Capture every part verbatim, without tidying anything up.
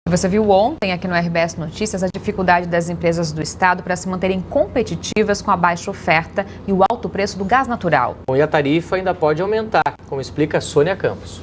Você viu ontem aqui no R B S Notícias a dificuldade das empresas do estado para se manterem competitivas com a baixa oferta e o alto preço do gás natural. Bom, e a tarifa ainda pode aumentar, como explica Sônia Campos.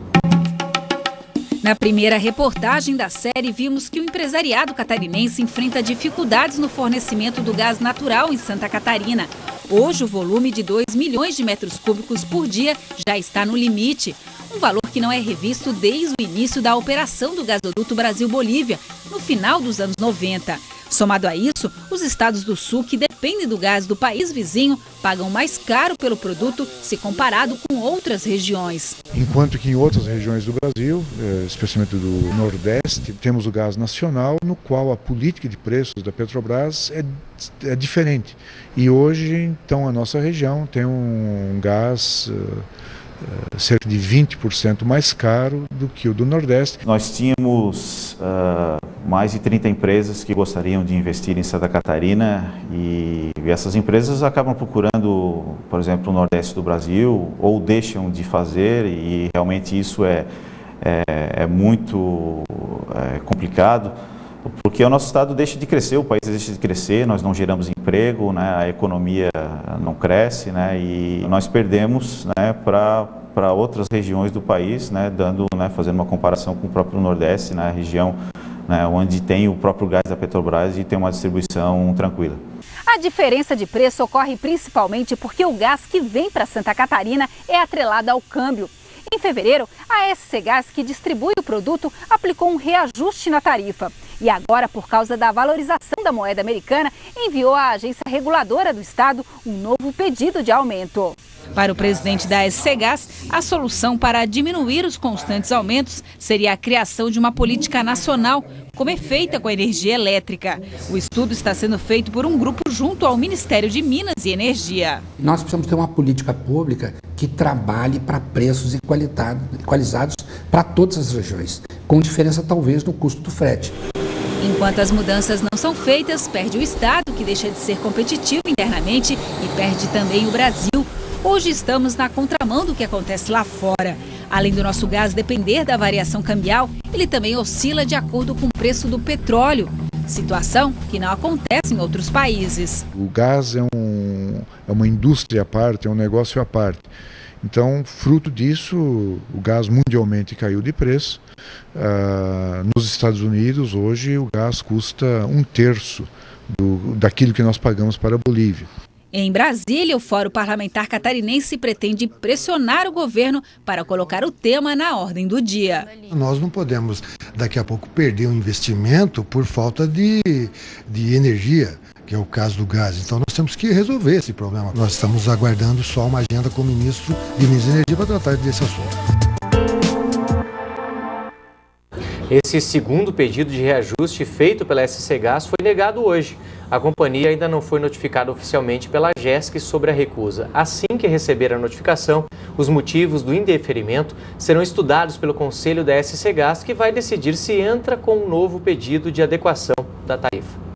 Na primeira reportagem da série, vimos que o empresariado catarinense enfrenta dificuldades no fornecimento do gás natural em Santa Catarina. Hoje, o volume de dois milhões de metros cúbicos por dia já está no limite. Um valor que não é revisto desde o início da operação do gasoduto Brasil-Bolívia, no final dos anos noventa. Somado a isso, os estados do sul, que dependem do gás do país vizinho, pagam mais caro pelo produto se comparado com outras regiões. Enquanto que em outras regiões do Brasil, especialmente do Nordeste, temos o gás nacional, no qual a política de preços da Petrobras é, é diferente. E hoje, então, a nossa região tem um gás uh, uh, cerca de vinte por cento mais caro do que o do Nordeste. Nós tínhamos uh, mais de trinta empresas que gostariam de investir em Santa Catarina e, e essas empresas acabam procurando, por exemplo, o Nordeste do Brasil ou deixam de fazer, e realmente isso é, é, é muito é, complicado, porque o nosso estado deixa de crescer, o país deixa de crescer, nós não geramos emprego, né, a economia não cresce, né, e nós perdemos, né, para para outras regiões do país, né, dando, né, fazendo uma comparação com o próprio Nordeste, né, a região, né, onde tem o próprio gás da Petrobras e tem uma distribuição tranquila. A diferença de preço ocorre principalmente porque o gás que vem para Santa Catarina é atrelado ao câmbio. Em fevereiro, a S C Gás, que distribui o produto, aplicou um reajuste na tarifa. E agora, por causa da valorização da moeda americana, enviou à agência reguladora do estado um novo pedido de aumento. Para o presidente da S C Gás, a solução para diminuir os constantes aumentos seria a criação de uma política nacional, como é feita com a energia elétrica. O estudo está sendo feito por um grupo junto ao Ministério de Minas e Energia. Nós precisamos ter uma política pública que trabalhe para preços equalizados para todas as regiões, com diferença talvez no custo do frete. Enquanto as mudanças não são feitas, perde o Estado, que deixa de ser competitivo internamente, e perde também o Brasil. Hoje estamos na contramão do que acontece lá fora. Além do nosso gás depender da variação cambial, ele também oscila de acordo com o preço do petróleo, situação que não acontece em outros países. O gás é, um, é uma indústria à parte, é um negócio à parte. Então, fruto disso, o gás mundialmente caiu de preço. Uh, nos Estados Unidos, hoje, o gás custa um terço do, daquilo que nós pagamos para a Bolívia. Em Brasília, o Fórum Parlamentar Catarinense pretende pressionar o governo para colocar o tema na ordem do dia. Nós não podemos, daqui a pouco, perder um investimento por falta de, de energia, que é o caso do gás. Então nós temos que resolver esse problema. Nós estamos aguardando só uma agenda com o ministro de Minas e Energia para tratar desse assunto. Esse segundo pedido de reajuste feito pela S C Gás foi negado hoje. A companhia ainda não foi notificada oficialmente pela AGESC sobre a recusa. Assim que receber a notificação, os motivos do indeferimento serão estudados pelo Conselho da S C Gás, que vai decidir se entra com um novo pedido de adequação da tarifa.